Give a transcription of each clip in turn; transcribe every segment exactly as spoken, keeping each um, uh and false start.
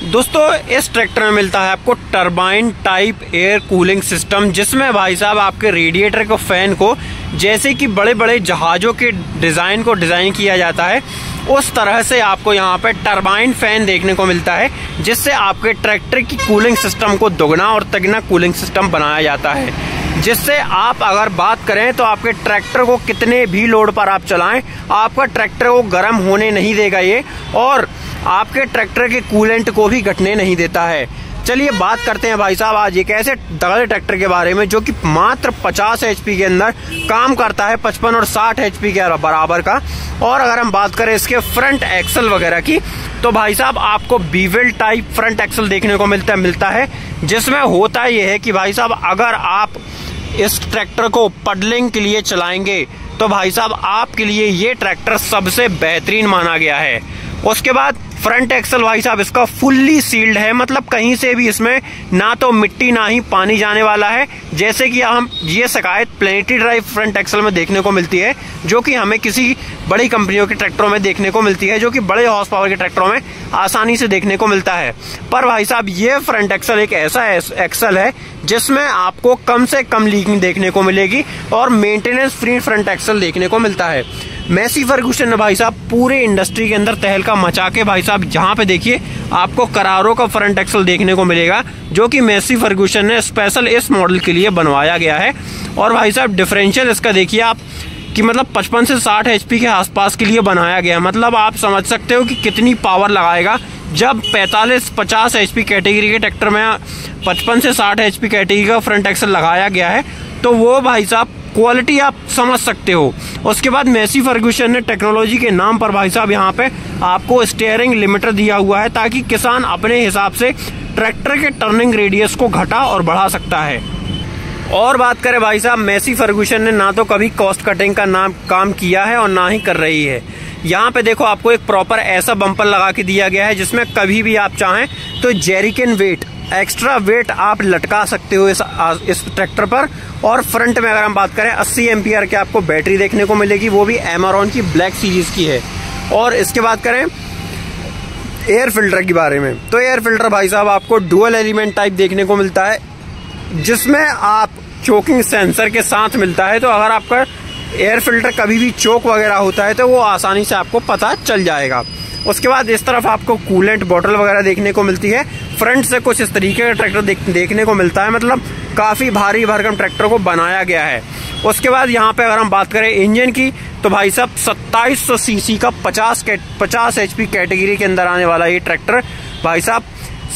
दोस्तों इस ट्रैक्टर में मिलता है आपको turbine type air cooling system, जिसमें भाई साहब आपके रेडिएटर को फैन को जैसे कि बड़े बड़े जहाज़ों के डिज़ाइन को डिज़ाइन किया जाता है उस तरह से आपको यहाँ पे टरबाइन फैन देखने को मिलता है, जिससे आपके ट्रैक्टर की कूलिंग सिस्टम को दोगुना और तिगुना कूलिंग सिस्टम बनाया जाता है। जिससे आप अगर बात करें तो आपके ट्रैक्टर को कितने भी लोड पर आप चलाएं, आपका ट्रैक्टर को गर्म होने नहीं देगा ये, और आपके ट्रैक्टर के कूलेंट को भी घटने नहीं देता है। चलिए बात करते हैं भाई साहब आज एक ऐसे तगड़े ट्रैक्टर के बारे में जो कि मात्र पचास एचपी के अंदर काम करता है, पचपन और साठ एचपी के बराबर का। और अगर हम बात करें इसके फ्रंट एक्सल वगैरह की तो भाई साहब आपको बीवेल टाइप फ्रंट एक्सल देखने को मिलता है मिलता है जिसमें होता यह है कि भाई साहब अगर आप इस ट्रैक्टर को पडलिंग के लिए चलाएंगे तो भाई साहब आपके लिए ये ट्रैक्टर सबसे बेहतरीन माना गया है। उसके बाद फ्रंट एक्सल भाई साहब इसका फुल्ली सील्ड है, मतलब कहीं से भी इसमें ना तो मिट्टी ना ही पानी जाने वाला है, जैसे कि हम ये शिकायत प्लेनेटरी ड्राइव फ्रंट एक्सल में देखने को मिलती है, जो कि हमें किसी बड़ी कंपनियों के ट्रैक्टरों में देखने को मिलती है, जो कि बड़े हॉर्स पावर के ट्रैक्टरों में आसानी से देखने को मिलता है। पर भाई साहब ये फ्रंट एक्सल एक ऐसा एक्सल है जिसमें आपको कम से कम लीकिंग देखने को मिलेगी और मेंटेनेंस फ्री फ्रंट एक्सल देखने को मिलता है। मैसी फर्गूसन ने भाई साहब पूरे इंडस्ट्री के अंदर तहलका मचा के भाई साहब जहां पे देखिए आपको करारो का फ्रंट एक्सल देखने को मिलेगा, जो कि मैसी फर्गूसन ने स्पेशल इस मॉडल के लिए बनवाया गया है। और भाई साहब डिफरेंशियल इसका देखिए आप कि मतलब पचपन से साठ एचपी के आसपास के लिए बनाया गया है, मतलब आप समझ सकते हो कि कितनी पावर लगाएगा। जब पैंतालीस पचास एचपी कैटेगरी के ट्रैक्टर में पचपन से साठ एचपी कैटेगरी का फ्रंट एक्सल लगाया गया है तो वो भाई साहब क्वालिटी आप समझ सकते हो। उसके बाद मैसी फर्गूसन ने टेक्नोलॉजी के नाम पर भाई साहब यहाँ पे आपको स्टीयरिंग लिमिटर दिया हुआ है, ताकि किसान अपने हिसाब से ट्रैक्टर के टर्निंग रेडियस को घटा और बढ़ा सकता है। और बात करें भाई साहब मैसी फर्गूसन ने ना तो कभी कॉस्ट कटिंग का नाम काम किया है और ना ही कर रही है। यहाँ पे देखो आपको एक प्रॉपर ऐसा बम्पर लगा के दिया गया है जिसमें कभी भी आप चाहें तो जेरिकन वेट एक्स्ट्रा वेट आप लटका सकते हो इस इस ट्रैक्टर पर। और फ्रंट में अगर हम बात करें अस्सी एम्पियर की आपको बैटरी देखने को मिलेगी, वो भी एमरॉन की ब्लैक सीरीज की है। और इसके बाद करें एयर फिल्टर के बारे में तो एयर फिल्टर भाई साहब आपको डुअल एलिमेंट टाइप देखने को मिलता है, जिसमें आप चोकिंग सेंसर के साथ मिलता है, तो अगर आपका एयर फिल्टर कभी भी चोक वगैरह होता है तो वो आसानी से आपको पता चल जाएगा। उसके बाद इस तरफ आपको कूलेंट बॉटल वगैरह देखने को मिलती है। फ्रंट से कुछ इस तरीके का ट्रैक्टर देख, देखने को मिलता है, मतलब काफी भारी भरकम ट्रैक्टर को बनाया गया है। उसके बाद यहाँ पे अगर हम बात करें इंजन की तो भाई साहब सत्ताईस सौ सीसी का पचास पचास एचपी कैटेगरी के अंदर आने वाला ये ट्रैक्टर भाई साहब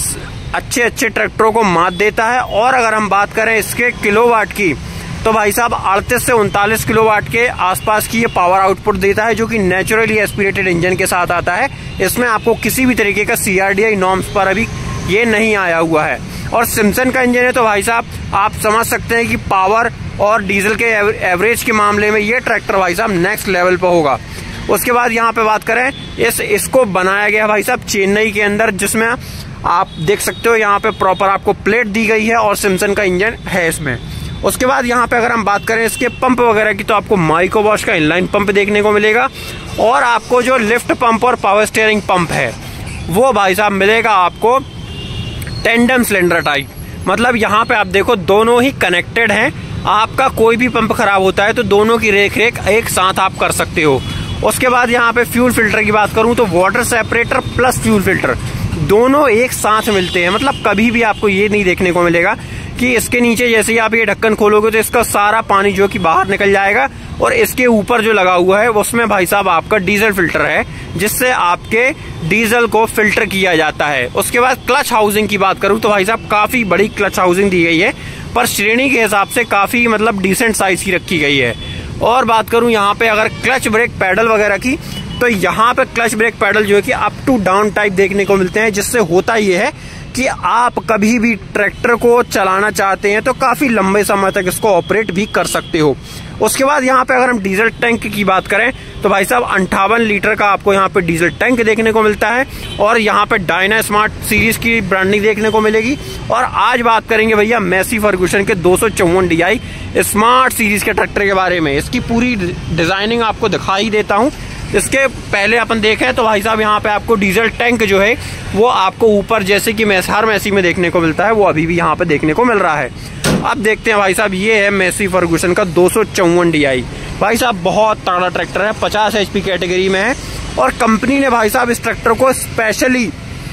अच्छे अच्छे ट्रैक्टरों को मात देता है। और अगर हम बात करें इसके किलोवाट की तो भाई साहब अड़तीस से उनतालीस किलोवाट के आसपास की ये पावर आउटपुट देता है, जो कि नेचुरली एस्पिरेटेड इंजन के साथ आता है। इसमें आपको किसी भी तरीके का सीआरडीआई नॉर्म्स पर अभी ये नहीं आया हुआ है। और सिम्सन का इंजन है तो भाई साहब आप समझ सकते हैं कि पावर और डीजल के एवरेज के मामले में ये ट्रैक्टर भाई साहब नेक्स्ट लेवल पर होगा। उसके बाद यहाँ पे बात करें इस इसको बनाया गया भाई साहब चेन्नई के अंदर, जिसमें आप देख सकते हो यहाँ पे प्रॉपर आपको प्लेट दी गई है और सिम्सन का इंजन है इसमें। उसके बाद यहाँ पे अगर हम बात करें इसके पंप वगैरह की तो आपको माइको बॉश का इनलाइन पंप देखने को मिलेगा, और आपको जो लिफ्ट पंप और पावर स्टीयरिंग पंप है वो भाई साहब मिलेगा आपको टेंडम सिलेंडर टाइप, मतलब यहाँ पे आप देखो दोनों ही कनेक्टेड हैं। आपका कोई भी पंप खराब होता है तो दोनों की रेख रेख एक साथ आप कर सकते हो। उसके बाद यहाँ पे फ्यूल फिल्टर की बात करूं तो water separator plus fuel filter दोनों एक साथ मिलते हैं, मतलब कभी भी आपको ये नहीं देखने को मिलेगा कि इसके नीचे जैसे ही आप ये ढक्कन खोलोगे तो इसका सारा पानी जो कि बाहर निकल जाएगा, और इसके ऊपर जो लगा हुआ है उसमें भाई साहब आपका डीजल फिल्टर है, जिससे आपके डीजल को फिल्टर किया जाता है। उसके बाद क्लच हाउसिंग की बात करूं तो भाई साहब काफी बड़ी क्लच हाउसिंग दी गई है, पर श्रेणी के हिसाब से काफी मतलब डिसेंट साइज की रखी गई है। और बात करूं यहाँ पे अगर क्लच ब्रेक पैडल वगैरह की तो यहाँ पे क्लच ब्रेक पैडल जो है कि अप टू डाउन टाइप देखने को मिलते हैं, जिससे होता ये है कि आप कभी भी ट्रैक्टर को चलाना चाहते हैं तो काफी लंबे समय तक इसको ऑपरेट भी कर सकते हो। उसके बाद यहाँ पे अगर हम डीजल टैंक की बात करें तो भाई साहब अंठावन लीटर का आपको यहाँ पे डीजल टैंक देखने को मिलता है, और यहाँ पे डायना स्मार्ट सीरीज की ब्रांडिंग देखने को मिलेगी। और आज बात करेंगे भैया मैसी फर्गूसन के दो सौ चौवन डी आई स्मार्ट सीरीज के ट्रैक्टर के बारे में। इसकी पूरी डिजाइनिंग आपको दिखाई देता हूँ इसके पहले अपन देखें तो भाई साहब यहाँ पे आपको डीजल टैंक जो है वो आपको ऊपर जैसे कि मैस हर मैसी में देखने को मिलता है, वो अभी भी यहाँ पे देखने को मिल रहा है। अब देखते हैं भाई साहब, ये है मैसी फर्गूसन का दो सौ चौवन डी आई। भाई साहब बहुत तगड़ा ट्रैक्टर है, पचास एच पी कैटेगरी में है और कंपनी ने भाई साहब इस ट्रैक्टर को स्पेशली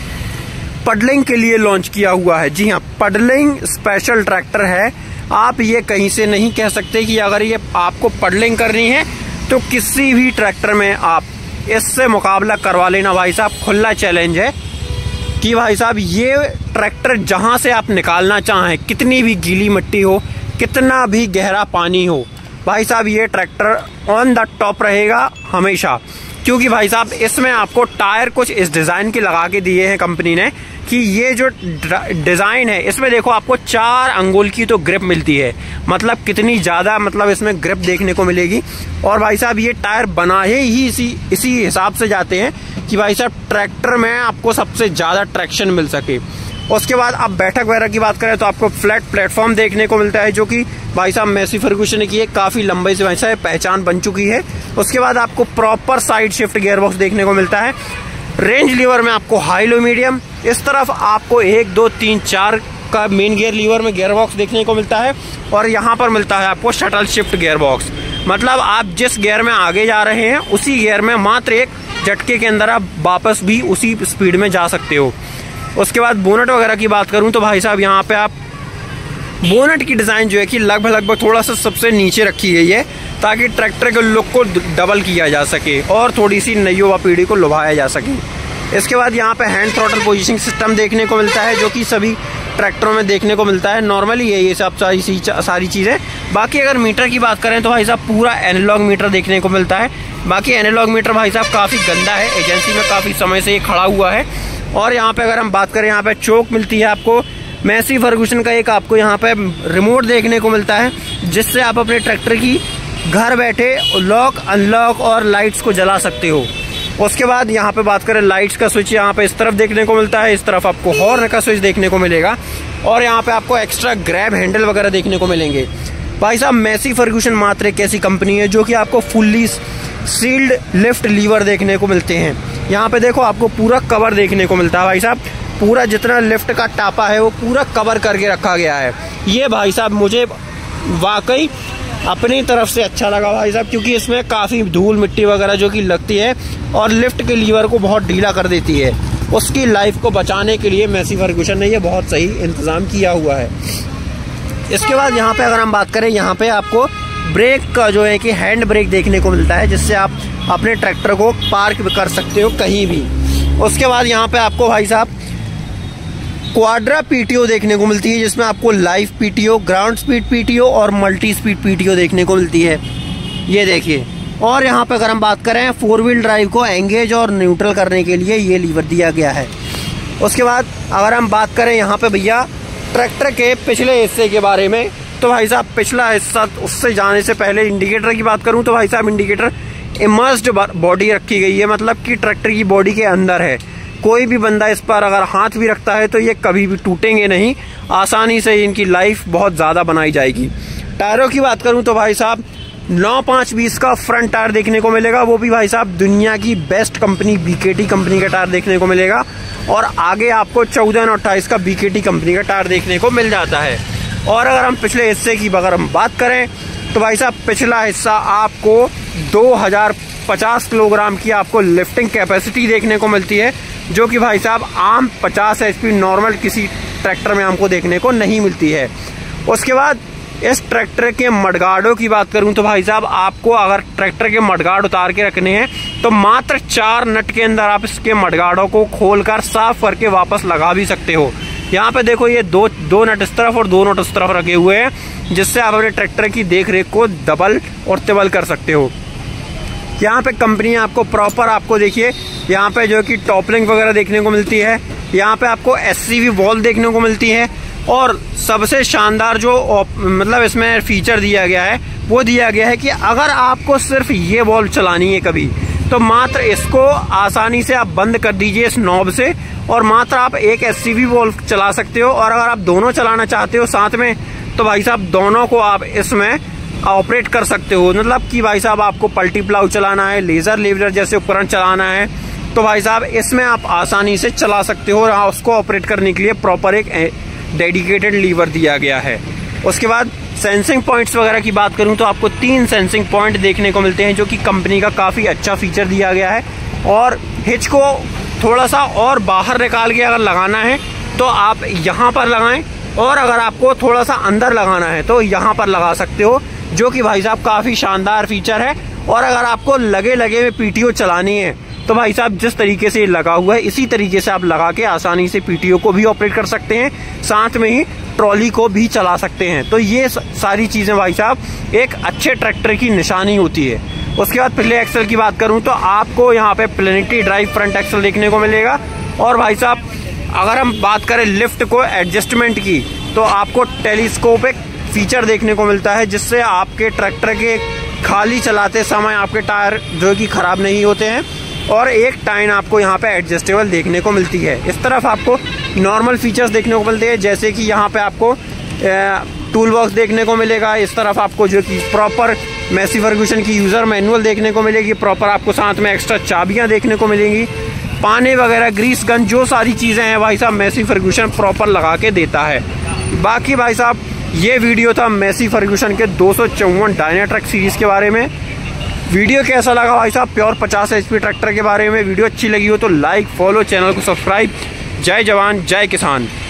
पडलिंग के लिए लॉन्च किया हुआ है। जी हाँ, पडलिंग स्पेशल ट्रैक्टर है। आप ये कहीं से नहीं कह सकते कि अगर ये आपको पडलिंग करनी है तो किसी भी ट्रैक्टर में आप इससे मुकाबला करवा लेना भाई साहब। खुला चैलेंज है कि भाई साहब ये ट्रैक्टर जहां से आप निकालना चाहें, कितनी भी गीली मिट्टी हो, कितना भी गहरा पानी हो, भाई साहब ये ट्रैक्टर ऑन द टॉप रहेगा हमेशा। क्योंकि भाई साहब इसमें आपको टायर कुछ इस डिजाइन के लगा के दिए हैं कंपनी ने कि ये जो डिजाइन है इसमें देखो आपको चार अंगुल की तो ग्रिप मिलती है, मतलब कितनी ज्यादा मतलब इसमें ग्रिप देखने को मिलेगी। और भाई साहब ये टायर बनाए ही इसी इसी हिसाब से जाते हैं कि भाई साहब ट्रैक्टर में आपको सबसे ज्यादा ट्रैक्शन मिल सके। उसके बाद आप बैठक वगैरह की बात करें तो आपको फ्लैट प्लेटफॉर्म देखने को मिलता है, जो कि भाई साहब मैसी फर्गूसन की एक काफी लंबे से भाई साहब पहचान बन चुकी है। उसके बाद आपको प्रॉपर साइड शिफ्ट गियरबॉक्स देखने को मिलता है। रेंज लीवर में आपको हाई लो मीडियम, इस तरफ आपको एक दो तीन चार का मेन गियर लीवर में गियरबॉक्स देखने को मिलता है और यहाँ पर मिलता है आपको शटल शिफ्ट गियरबॉक्स। मतलब आप जिस गियर में आगे जा रहे हैं उसी गियर में मात्र एक झटके के अंदर आप वापस भी उसी स्पीड में जा सकते हो। उसके बाद बोनट वगैरह की बात करूं तो भाई साहब यहाँ पे आप बोनट की डिजाइन जो है कि लगभग लगभग थोड़ा सा सबसे नीचे रखी गई है ताकि ट्रैक्टर के लुक को डबल किया जा सके और थोड़ी सी नई युवा पीढ़ी को लुभाया जा सके। इसके बाद यहाँ पे हैंड थ्रॉटल पोजीशनिंग सिस्टम देखने को मिलता है, जो कि सभी ट्रैक्टरों में देखने को मिलता है। नॉर्मली ये ये सब सारी सारी चीजें। बाकी अगर मीटर की बात करें तो भाई साहब पूरा एनालॉग मीटर देखने को मिलता है। बाकी एनालॉग मीटर भाई साहब काफी गंदा है, एजेंसी में काफी समय से ये खड़ा हुआ है। और यहाँ पे अगर हम बात करें, यहाँ पे चोक मिलती है आपको। मैसी फर्गूसन का एक आपको यहाँ पे रिमोट देखने को मिलता है, जिससे आप अपने ट्रैक्टर की घर बैठे लॉक अनलॉक और लाइट्स को जला सकते हो। उसके बाद यहाँ पे बात करें लाइट्स का स्विच यहाँ पे इस तरफ देखने को मिलता है, इस तरफ आपको हॉर्न का स्विच देखने को मिलेगा और यहाँ पे आपको एक्स्ट्रा ग्रैब हैंडल वगैरह देखने को मिलेंगे। भाई साहब मैसी फर्गूसन मात्र एक ऐसी कंपनी है जो कि आपको फुल्ली सील्ड लिफ्ट लीवर देखने को मिलते हैं। यहाँ पे देखो आपको पूरा कवर देखने को मिलता है भाई साहब, पूरा जितना लिफ्ट का टापा है वो पूरा कवर करके रखा गया है। ये भाई साहब मुझे वाकई अपनी तरफ से अच्छा लगा भाई साहब, क्योंकि इसमें काफ़ी धूल मिट्टी वगैरह जो कि लगती है और लिफ्ट के लीवर को बहुत ढीला कर देती है, उसकी लाइफ को बचाने के लिए मैसी फर्गूसन ने ये बहुत सही इंतज़ाम किया हुआ है। इसके बाद यहाँ पे अगर हम बात करें, यहाँ पे आपको ब्रेक का जो है कि हैंड ब्रेक देखने को मिलता है, जिससे आप अपने ट्रैक्टर को पार्क कर सकते हो कहीं भी। उसके बाद यहाँ पे आपको भाई साहब क्वाड्रा पीटीओ देखने को मिलती है, जिसमें आपको live PTO, ground speed PTO और मल्टी स्पीड पीटीओ देखने को मिलती है, ये देखिए। और यहाँ पे अगर हम बात करें फोर व्हील ड्राइव को एंगेज और न्यूट्रल करने के लिए ये लीवर दिया गया है। उसके बाद अगर हम बात करें यहाँ पे भैया ट्रैक्टर के पिछले हिस्से के बारे में, तो भाई साहब पिछला हिस्सा उससे जाने से पहले इंडिकेटर की बात करूं तो भाई साहब इंडिकेटर इमर्स्ड बॉडी रखी गई है, मतलब कि ट्रैक्टर की बॉडी के अंदर है। कोई भी बंदा इस पर अगर हाथ भी रखता है तो ये कभी भी टूटेंगे नहीं, आसानी से इनकी लाइफ बहुत ज़्यादा बनाई जाएगी। टायरों की बात करूं तो भाई साहब नौ पाँच बीस का फ्रंट टायर देखने को मिलेगा, वो भी भाई साहब दुनिया की बेस्ट कंपनी बीकेटी कंपनी का टायर देखने को मिलेगा। और आगे आपको चौदह नौ अट्ठाईस का बीकेटी कंपनी का टायर देखने को मिल जाता है। और अगर हम पिछले हिस्से की अगर हम बात करें तो भाई साहब पिछला हिस्सा आपको दो हज़ार पचास किलोग्राम की आपको लिफ्टिंग कैपेसिटी देखने को मिलती है, जो कि भाई साहब आम पचास एचपी नॉर्मल किसी ट्रैक्टर में हमको देखने को नहीं मिलती है। उसके बाद इस ट्रैक्टर के मडगार्डों की बात करूं तो भाई साहब आपको अगर ट्रैक्टर के मडगार्ड उतार के रखने हैं तो मात्र चार नट के अंदर आप इसके मडगार्डों को खोलकर साफ करके वापस लगा भी सकते हो। यहाँ पे देखो ये दो दो नट इस तरफ और दो नट उस तरफ रखे हुए हैं, जिससे आप अपने ट्रैक्टर की देख रेख को डबल और तिबल कर सकते हो। यहाँ पे कंपनी आपको प्रॉपर आपको देखिए यहाँ पे जो कि टॉपलिंग वगैरह देखने को मिलती है, यहाँ पे आपको एससीवी वॉल देखने को मिलती है। और सबसे शानदार जो मतलब इसमें फीचर दिया गया है वो दिया गया है कि अगर आपको सिर्फ ये वॉल्व चलानी है कभी, तो मात्र इसको आसानी से आप बंद कर दीजिए इस नॉब से और मात्र आप एक एससीवी वॉल्व चला सकते हो। और अगर आप दोनों चलाना चाहते हो साथ में तो भाई साहब दोनों को आप इसमें ऑपरेट कर सकते हो। मतलब कि भाई साहब आपको पल्टी प्लाऊ चलाना है, लेजर लेवलर जैसे उपकरण चलाना है, तो भाई साहब इसमें आप आसानी से चला सकते हो। और उसको ऑपरेट करने के लिए प्रॉपर एक डेडिकेटेड लीवर दिया गया है। उसके बाद सेंसिंग पॉइंट्स वगैरह की बात करूं तो आपको तीन सेंसिंग पॉइंट देखने को मिलते हैं, जो कि कंपनी का काफ़ी अच्छा फीचर दिया गया है। और हिच को थोड़ा सा और बाहर निकाल के अगर लगाना है तो आप यहाँ पर लगाएं, और अगर आपको थोड़ा सा अंदर लगाना है तो यहाँ पर लगा सकते हो, जो कि भाई साहब काफ़ी शानदार फीचर है। और अगर आपको लगे लगे में पीटीओ चलानी है तो भाई साहब जिस तरीके से लगा हुआ है इसी तरीके से आप लगा के आसानी से पीटीओ को भी ऑपरेट कर सकते हैं, साथ में ही ट्रॉली को भी चला सकते हैं। तो ये सारी चीज़ें भाई साहब एक अच्छे ट्रैक्टर की निशानी होती है। उसके बाद प्ले एक्सल की बात करूं तो आपको यहाँ पे प्लेनेटरी ड्राइव फ्रंट एक्सल देखने को मिलेगा। और भाई साहब अगर हम बात करें लिफ्ट को एडजस्टमेंट की तो आपको टेलीस्कोपिक फीचर देखने को मिलता है, जिससे आपके ट्रैक्टर के खाली चलाते समय आपके टायर जो कि खराब नहीं होते हैं। और एक टाइन आपको यहाँ पे एडजस्टेबल देखने को मिलती है। इस तरफ आपको नॉर्मल फीचर्स देखने को मिलते हैं, जैसे कि यहाँ पे आपको टूल बॉक्स देखने को मिलेगा। इस तरफ आपको जो कि प्रॉपर मैसी फर्गूसन की यूज़र मैनुअल देखने को मिलेगी, प्रॉपर आपको साथ में एक्स्ट्रा चाबियाँ देखने को मिलेंगी, पाने वगैरह, ग्रीस गन, जो सारी चीज़ें हैं भाई साहब मैसी फर्गूसन प्रॉपर लगा के देता है। बाकी भाई साहब ये वीडियो था मैसी फर्गूसन के दो सौ चौवन डायनाट्रैक सीरीज़ के बारे में। वीडियो कैसा लगा भाई साहब प्योर पचास एच पी ट्रैक्टर के बारे में? वीडियो अच्छी लगी हो तो लाइक, फॉलो, चैनल को सब्सक्राइब। जय जवान जय किसान।